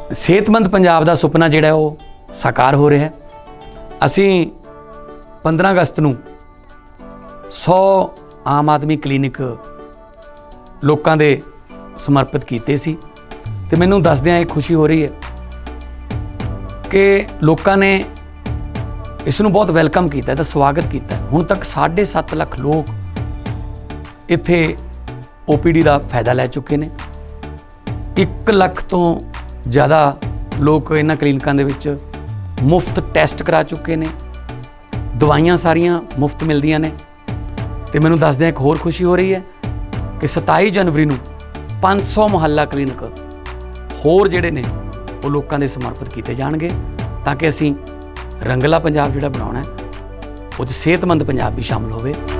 सेहतमंद पंजाब का सुपना जिहड़ा वो साकार हो रहा है। असी 15 अगस्त नूं 100 आम आदमी क्लीनिक लोगों के समर्पित किए सी ते मैनूं दसदियां एक खुशी हो रही है कि लोगों ने इसनूं बहुत वैलकम किया तो स्वागत किया। हुण तक 7.5 लाख लोग इत्थे OPD का फायदा लै चुके हैं। 1 लाख तो ज़्यादा लोग इन्हां क्लीनिकां दे विच मुफ्त टैसट करा चुके हैं। दवाइयां सारियां मुफ्त मिलदियां ने। तो मैनूं दसदियां एक होर खुशी हो रही है कि 27 जनवरी नूं 500 मुहल्ला क्लीनिक होर जिहड़े ने वो लोगों के समर्पित किए जाणगे ताकि असीं रंगला पंजाब जिहड़ा बनाउणा है उस सेहतमंद पंजाब भी शामिल होवे।